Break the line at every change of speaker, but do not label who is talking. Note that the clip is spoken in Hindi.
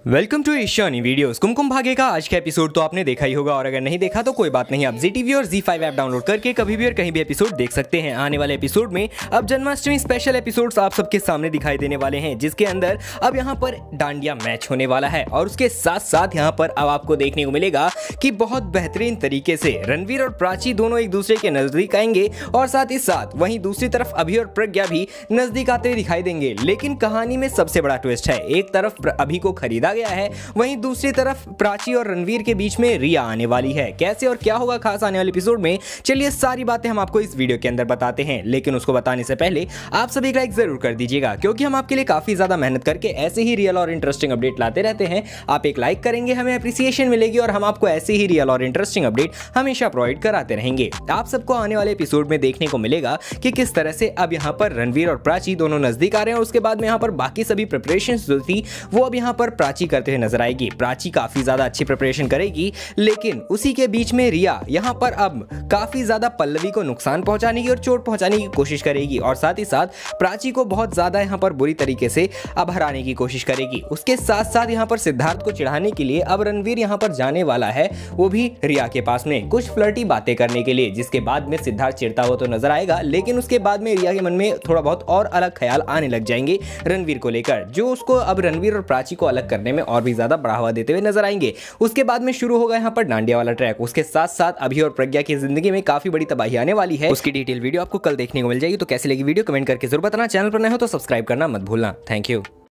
Welcome to Ishani videos. Kumkum Bhagya का आज का एपिसोड तो आपने देखा ही होगा, और अगर नहीं देखा तो कोई बात नहीं, आप ZTV और ZEE5 ऐप डाउनलोड करके कभी भी और कहीं भी एपिसोड देख सकते हैं। आने वाले एपिसोड में अब जन्माष्टमी स्पेशल एपिसोड्स आप सबके सामने दिखाई देने वाले हैं, जिसके अंदर अब यहाँ पर डांडिया मैच होने वाला है। और उसके साथ साथ यहाँ पर अब आपको देखने को मिलेगा कि बहुत बेहतरीन तरीके से रणवीर और प्राची दोनों एक दूसरे के नजदीक आएंगे, और साथ ही साथ वहीं दूसरी तरफ अभि और प्रज्ञा भी नजदीक आते हुए दिखाई देंगे। लेकिन कहानी में सबसे बड़ा ट्विस्ट है, एक तरफ अभि को खरीदा गया है, वहीं दूसरी तरफ प्राची और रणवीर के बीच में रिया आने वाली है। कैसे और क्या होगा खास आने वाले एपिसोड में, चलिए सारी बातें हम आपको इस वीडियो के अंदर बताते हैं। लेकिन उसको बताने से पहले आप सभी एक लाइक जरूर कर दीजिएगा, क्योंकि हम आपके लिए काफी ज्यादा मेहनत करके ऐसे ही रियल और इंटरेस्टिंग अपडेट लाते रहते हैं। आप एक लाइक करेंगे, हमें अप्रिसिएशन मिलेगी, और हम आपको ऐसे ही रियल और इंटरेस्टिंग अपडेट हमेशा प्रोवाइड कराते रहेंगे। आप सबको आने वाले एपिसोड में देखने को मिलेगा कि किस तरह से अब यहाँ पर रणवीर और प्राची दोनों नजदीक आ रहे हैं, और उसके बाद में यहाँ पर बाकी सभी प्रिपरेशन जो थी वो अब यहाँ पर प्राची करते हुए नजर आएगी। प्राची काफी ज्यादा अच्छी प्रिपरेशन करेगी, लेकिन उसी के बीच में रिया यहाँ पर अब काफी ज्यादा पल्लवी को नुकसान पहुंचाने की और चोट पहुंचाने की कोशिश करेगी, और साथ ही साथ प्राची को बहुत ज्यादा यहाँ पर बुरी तरीके से अब हराने की कोशिश करेगी। उसके साथ साथ यहाँ पर सिद्धार्थ को चिढ़ाने के लिए अब रणवीर यहाँ पर जाने वाला है, वो भी रिया के पास में कुछ फ्लर्टी बातें करने के लिए, जिसके बाद में सिद्धार्थ चिढ़ता हुआ तो नजर आएगा। लेकिन उसके बाद में रिया के मन में थोड़ा बहुत और अलग ख्याल आने लग जाएंगे रणवीर को लेकर, जो उसको अब रणवीर और प्राची को अलग करने में और भी ज्यादा बढ़ावा देते हुए नजर आएंगे। उसके बाद में शुरू होगा यहाँ पर डांडिया वाला ट्रैक। उसके साथ साथ अभि और प्रज्ञा की जिंदगी में काफी बड़ी तबाही आने वाली है। उसकी डिटेल वीडियो आपको कल देखने को मिल जाएगी। तो कैसी लगी वीडियो कमेंट करके जरूर बताना। चैनल पर नए हो तो सब्सक्राइब करना मत भूलना। Thank you.